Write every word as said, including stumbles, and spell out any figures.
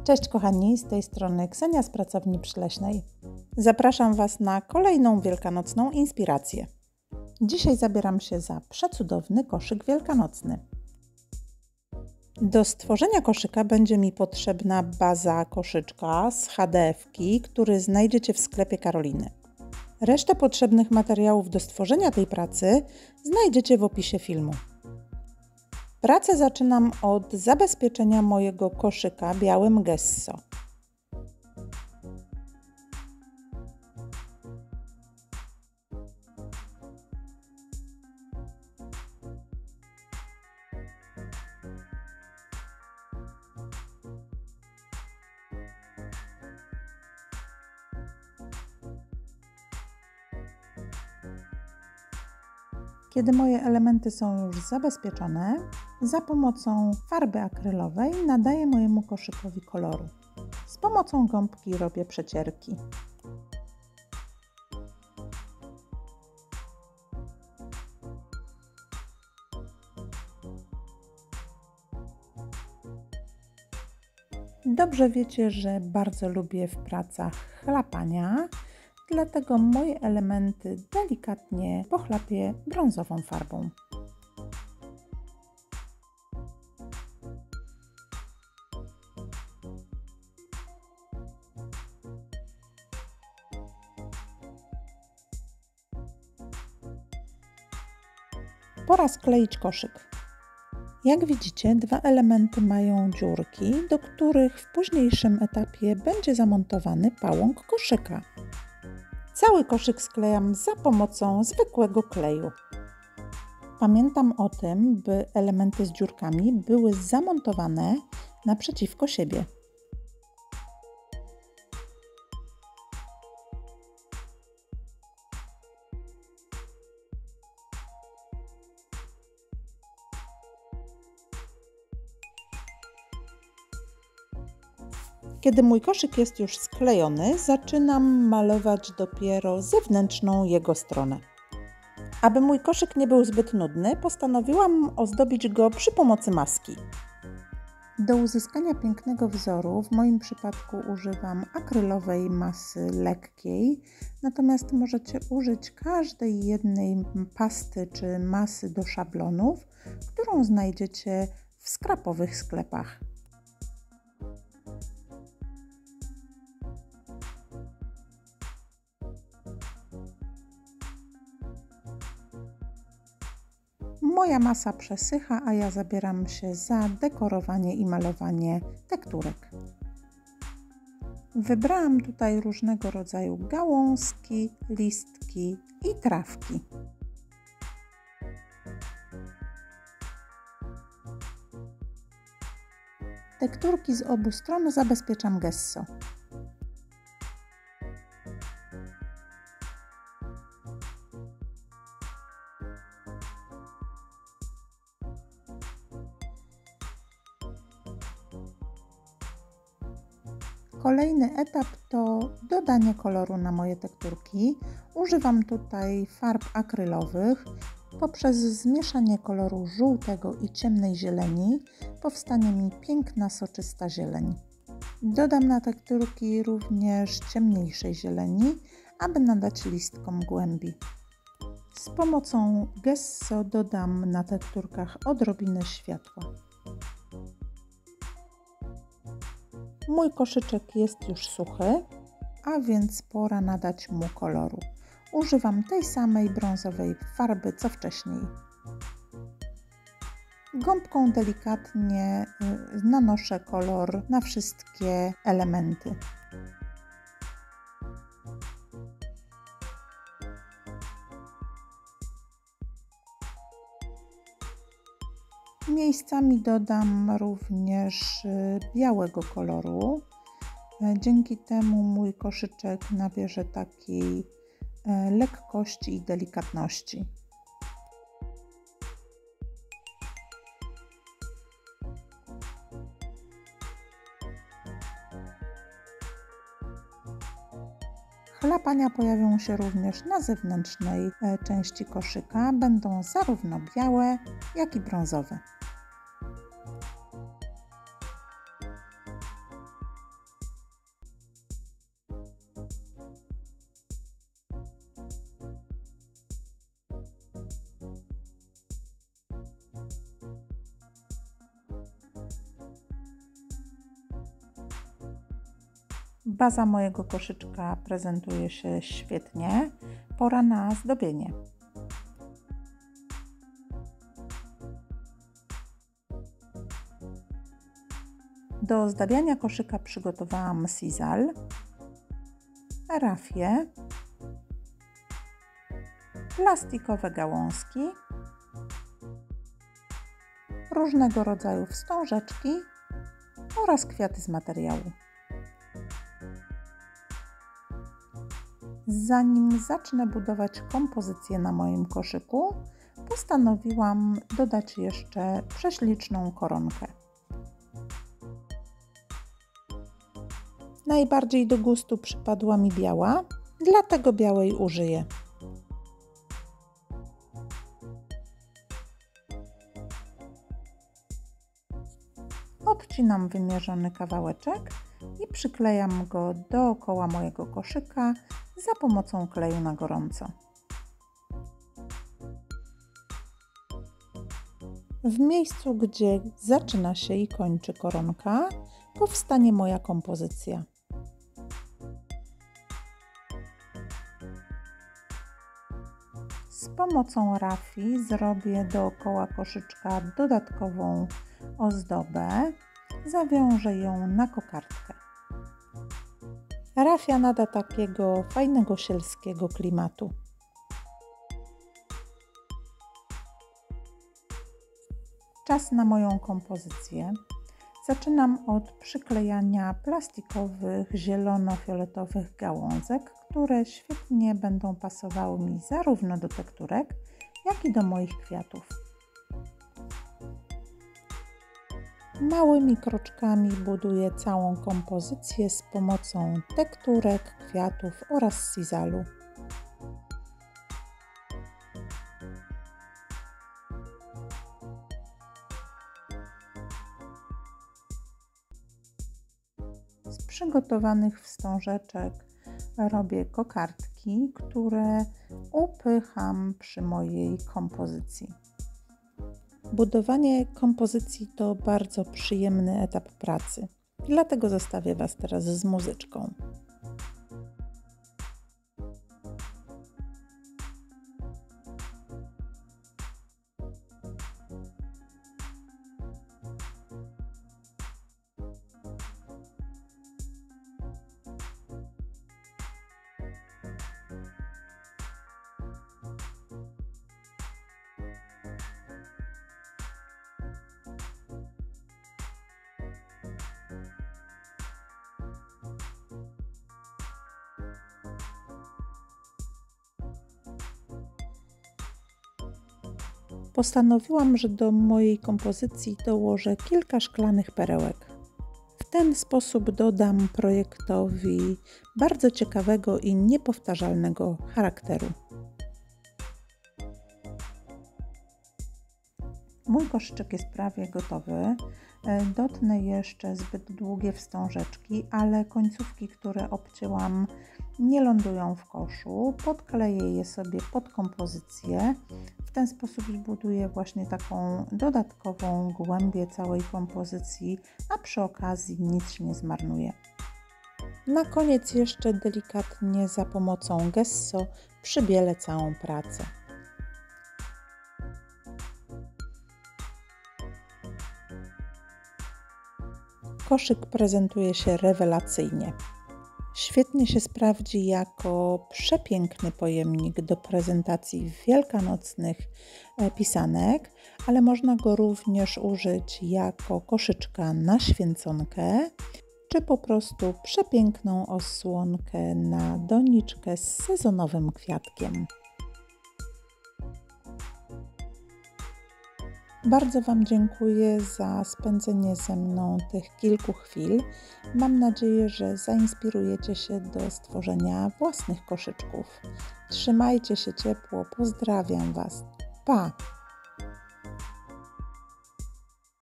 Cześć kochani, z tej strony Ksenia z Pracowni Przyleśnej. Zapraszam Was na kolejną wielkanocną inspirację. Dzisiaj zabieram się za przecudowny koszyk wielkanocny. Do stworzenia koszyka będzie mi potrzebna baza koszyczka z H D F-ki, który znajdziecie w sklepie Karoliny. Resztę potrzebnych materiałów do stworzenia tej pracy znajdziecie w opisie filmu. Pracę zaczynam od zabezpieczenia mojego koszyka białym gesso. Kiedy moje elementy są już zabezpieczone, za pomocą farby akrylowej nadaję mojemu koszykowi koloru. Z pomocą gąbki robię przecierki. Dobrze wiecie, że bardzo lubię w pracach chlapania. Dlatego moje elementy delikatnie pochlapię brązową farbą. Pora skleić koszyk. Jak widzicie, dwa elementy mają dziurki, do których w późniejszym etapie będzie zamontowany pałąk koszyka. Cały koszyk sklejam za pomocą zwykłego kleju. Pamiętam o tym, by elementy z dziurkami były zamontowane naprzeciwko siebie. Kiedy mój koszyk jest już sklejony, zaczynam malować dopiero zewnętrzną jego stronę. Aby mój koszyk nie był zbyt nudny, postanowiłam ozdobić go przy pomocy maski. Do uzyskania pięknego wzoru w moim przypadku używam akrylowej masy lekkiej, natomiast możecie użyć każdej jednej pasty czy masy do szablonów, którą znajdziecie w skrapowych sklepach. Moja masa przesycha, a ja zabieram się za dekorowanie i malowanie tekturek. Wybrałam tutaj różnego rodzaju gałązki, listki i trawki. Tekturki z obu stron zabezpieczam gesso. Kolejny etap to dodanie koloru na moje tekturki. Używam tutaj farb akrylowych. Poprzez zmieszanie koloru żółtego i ciemnej zieleni powstanie mi piękna, soczysta zieleń. Dodam na tekturki również ciemniejszej zieleni, aby nadać listkom głębi. Z pomocą gesso dodam na tekturkach odrobinę światła. Mój koszyczek jest już suchy, a więc pora nadać mu koloru. Używam tej samej brązowej farby co wcześniej. Gąbką delikatnie nanoszę kolor na wszystkie elementy. Miejscami dodam również białego koloru. Dzięki temu mój koszyczek nabierze takiej lekkości i delikatności. Chlapania pojawią się również na zewnętrznej części koszyka. Będą zarówno białe, jak i brązowe. Baza mojego koszyczka prezentuje się świetnie. Pora na zdobienie. Do ozdabiania koszyka przygotowałam sisal, rafię, plastikowe gałązki, różnego rodzaju wstążeczki oraz kwiaty z materiału. Zanim zacznę budować kompozycję na moim koszyku, postanowiłam dodać jeszcze prześliczną koronkę. Najbardziej do gustu przypadła mi biała, dlatego białej użyję. Obcinam wymierzony kawałeczek i przyklejam go dookoła mojego koszyka za pomocą kleju na gorąco. W miejscu, gdzie zaczyna się i kończy koronka, powstanie moja kompozycja. Z pomocą rafii zrobię dookoła koszyczka dodatkową ozdobę, zawiążę ją na kokardkę. Rafia nada takiego fajnego sielskiego klimatu. Czas na moją kompozycję. Zaczynam od przyklejania plastikowych, zielono-fioletowych gałązek, które świetnie będą pasowały mi zarówno do tekturek, jak i do moich kwiatów. Małymi kroczkami buduję całą kompozycję z pomocą tekturek, kwiatów oraz sisalu. Z przygotowanych wstążeczek robię kokardki, które upycham przy mojej kompozycji. Budowanie kompozycji to bardzo przyjemny etap pracy, dlatego zostawię Was teraz z muzyczką. Postanowiłam, że do mojej kompozycji dołożę kilka szklanych perełek. W ten sposób dodam projektowi bardzo ciekawego i niepowtarzalnego charakteru. Mój koszyczek jest prawie gotowy. Dotnę jeszcze zbyt długie wstążeczki, ale końcówki, które obcięłam, nie lądują w koszu. Podkleję je sobie pod kompozycję. W ten sposób zbuduję właśnie taką dodatkową głębię całej kompozycji, a przy okazji nic się nie zmarnuje. Na koniec jeszcze delikatnie za pomocą gesso przybielę całą pracę. Koszyk prezentuje się rewelacyjnie. Świetnie się sprawdzi jako przepiękny pojemnik do prezentacji wielkanocnych pisanek, ale można go również użyć jako koszyczka na święconkę, czy po prostu przepiękną osłonkę na doniczkę z sezonowym kwiatkiem. Bardzo Wam dziękuję za spędzenie ze mną tych kilku chwil. Mam nadzieję, że zainspirujecie się do stworzenia własnych koszyczków. Trzymajcie się ciepło, pozdrawiam Was. Pa!